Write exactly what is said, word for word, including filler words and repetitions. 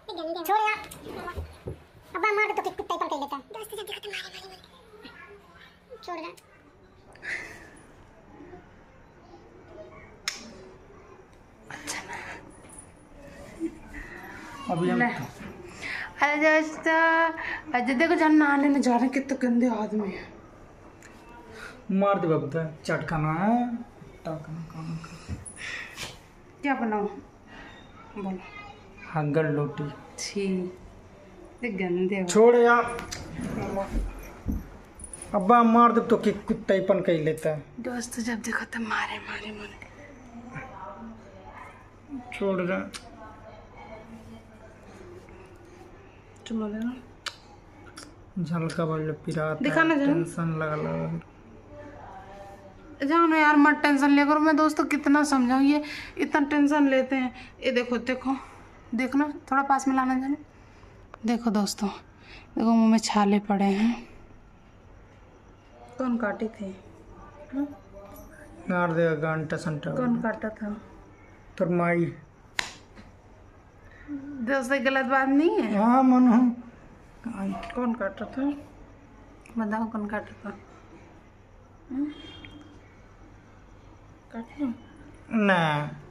छोड़ यार, अब्बा मार दे तो कुत्ता ही पकड़ लेता है। दोस्त जब देखो तो मारे मारे मारे छोड़ दे। अच्छा ना अभी हम अरे दोस्त अजय देखो जहाँ नहाने न जा रहे कितने गंदे आदमी है। मार दे बाबू चटकाना है टाकना क्या बनाऊं बोलो। हंगर रोटी छी ये गंदे हो। छोड़ यार, अब्बा मार दे तो कि कुत्ता ही पन कही लेता है। दोस्त जब देखो तो मारे मारे मारे छोड़ दे। चलो ना झलका बोल पिरात दिखाना जरा। टेंशन लगा लगा जानो यार मत टेंशन ले करो। मैं दोस्तों कितना समझाऊं, ये इतना टेंशन लेते हैं। ये देखो देखो देखना थोड़ा पास में लाना जाने। देखो दोस्तों देखो मुंह में छाले पड़े हैं। कौन काटे थे? मार देगा घंटा संटा। कौन काटा था? तोर माई। दोस्तों गलत बात नहीं है। हाँ मन हूँ। कौन काटा था बताओ, कौन काटा था? काट लो ना